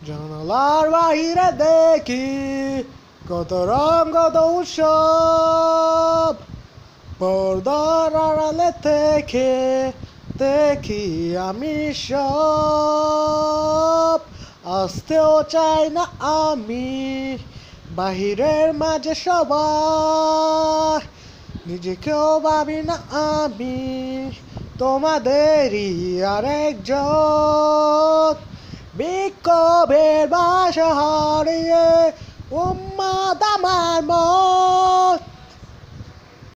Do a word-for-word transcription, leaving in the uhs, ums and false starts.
জানালার বাহিরে দেখি কত রঙ কত উৎসব, পর্দার আড়ালে থেকে দেখি আমি সব। আসতেও চাই না আমি বাহিরের মাঝে সবাই, নিজেকেও ভাবি না আমি তোমাদেরই আরেকজন। বিক্ষোভের বাসা হারিয়ে উন্মাদ আমার মন।